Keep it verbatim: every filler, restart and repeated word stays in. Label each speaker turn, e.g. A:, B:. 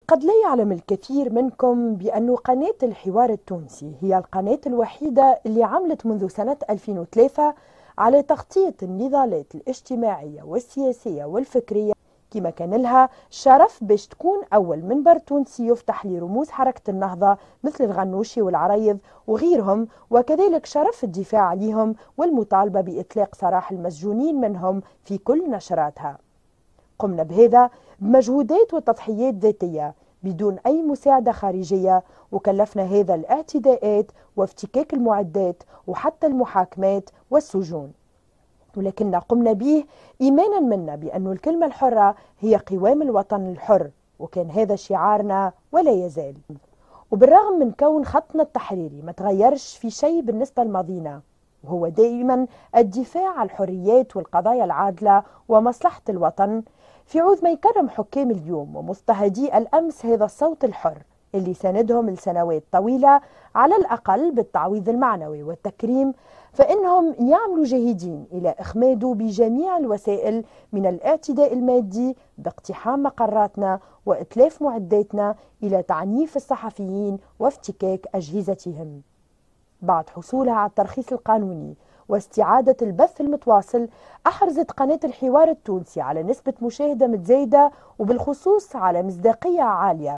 A: قد لا يعلم الكثير منكم بأن قناة الحوار التونسي هي القناة الوحيدة اللي عملت منذ سنة ألفين وثلاثة على تغطية النضالات الاجتماعية والسياسية والفكرية، كما كان لها شرف باش تكون أول منبر تونسي يفتح لرموز حركة النهضة مثل الغنوشي والعريض وغيرهم، وكذلك شرف الدفاع عليهم والمطالبة بإطلاق سراح المسجونين منهم في كل نشراتها. قمنا بهذا بمجهودات وتضحيات ذاتية بدون أي مساعدة خارجية، وكلفنا هذا الاعتداءات وافتكاك المعدات وحتى المحاكمات والسجون، ولكن قمنا به إيمانا منا بأن الكلمة الحرة هي قوام الوطن الحر، وكان هذا شعارنا ولا يزال. وبالرغم من كون خطنا التحريري ما تغيرش في شيء بالنسبة لماضينا، وهو دائما الدفاع عن الحريات والقضايا العادلة ومصلحة الوطن، في عوض ما يكرم حكام اليوم ومضطهدي الأمس هذا الصوت الحر اللي ساندهم لسنوات طويلة على الأقل بالتعويض المعنوي والتكريم، فإنهم يعملوا جاهدين إلى إخماده بجميع الوسائل من الاعتداء المادي باقتحام مقراتنا وإتلاف معداتنا إلى تعنيف الصحفيين وافتكاك أجهزتهم. بعد حصولها على الترخيص القانوني واستعادة البث المتواصل، أحرزت قناة الحوار التونسي على نسبة مشاهدة متزايدة وبالخصوص على مصداقية عالية.